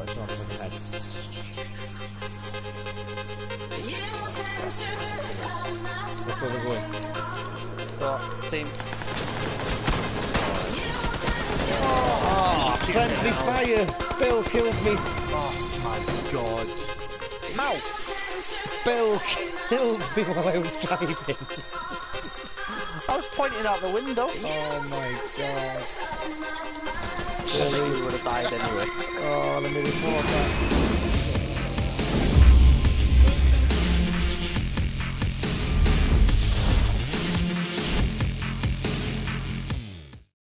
but it's not on the head. Look where we're going. Got team. Oh, friendly fire! Bill killed me! Oh my god. Ow! Bill killed me while I was driving! I was pointing out the window. Oh my god. Billy would have died anyway. Oh, let me report that.